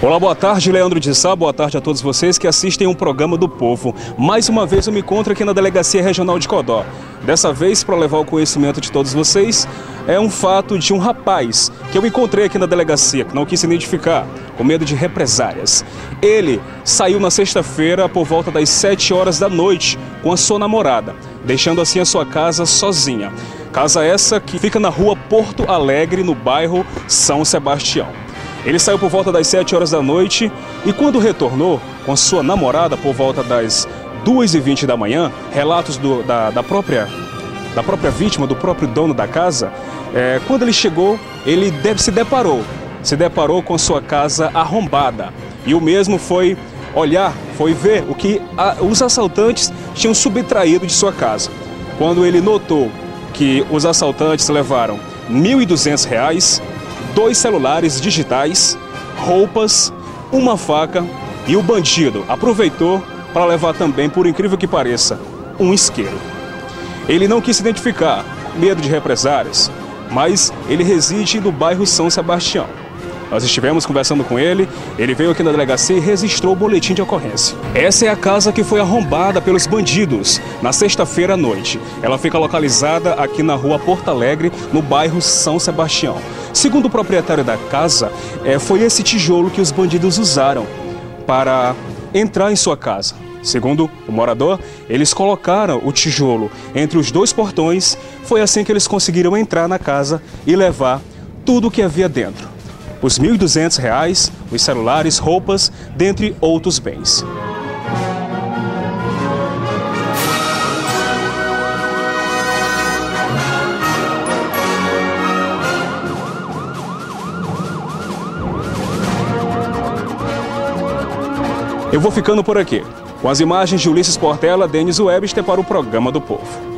Olá, boa tarde, Leandro de Sá, boa tarde a todos vocês que assistem um programa do Povo. Mais uma vez eu me encontro aqui na Delegacia Regional de Codó. Dessa vez, para levar o conhecimento de todos vocês, é um fato de um rapaz que eu encontrei aqui na delegacia, que não quis se identificar, com medo de represárias. Ele saiu na sexta-feira por volta das 7 horas da noite com a sua namorada, deixando assim a sua casa sozinha. Casa essa que fica na rua Porto Alegre, no bairro São Sebastião. Ele saiu por volta das 7 horas da noite e quando retornou com sua namorada por volta das 2h20 da manhã, relatos da própria vítima, do próprio dono da casa, quando ele chegou, ele se deparou com sua casa arrombada. E o mesmo foi ver o que os assaltantes tinham subtraído de sua casa. Quando ele notou que os assaltantes levaram R$ 1.200, 2 celulares digitais, roupas, uma faca, e o bandido aproveitou para levar também, por incrível que pareça, um isqueiro. Ele não quis se identificar, medo de represárias, mas ele reside no bairro São Sebastião. Nós estivemos conversando com ele, ele veio aqui na delegacia e registrou o boletim de ocorrência. Essa é a casa que foi arrombada pelos bandidos na sexta-feira à noite. Ela fica localizada aqui na rua Porto Alegre, no bairro São Sebastião. Segundo o proprietário da casa, foi esse tijolo que os bandidos usaram para entrar em sua casa. Segundo o morador, eles colocaram o tijolo entre os 2 portões. Foi assim que eles conseguiram entrar na casa e levar tudo o que havia dentro. Os R$ 1.200, os celulares, roupas, dentre outros bens. Eu vou ficando por aqui, com as imagens de Ulisses Portela, Denis Webster para o Programa do Povo.